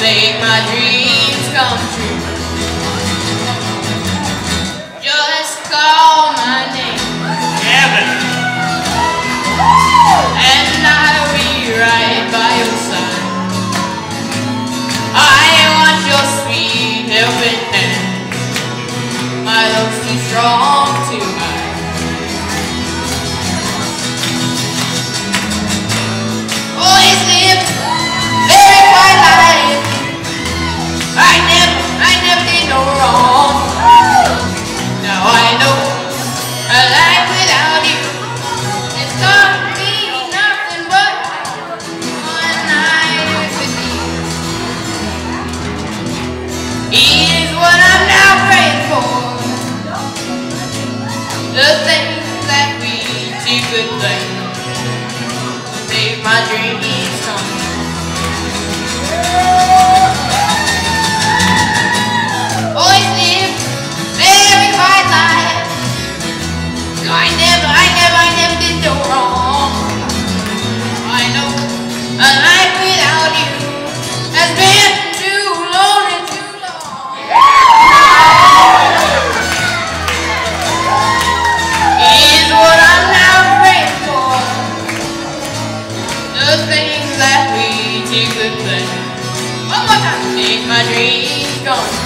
make my dreams come true. Just call my name, Kevin, and I'll be right by your side. I want your sweet helping hand. My love's too strong to hide. Always live very quiet life. I never did no wrong. Now I know a life without you, it's gonna be nothing but one night with you. Is what I'm now praying for. The things that we two could think make my dreams come true. Always live very quiet life. I never did no wrong. I know a life without you has been too lonely, too long. Is what I'm now praying for. The things that we two could play. One more time, make my dreams come true.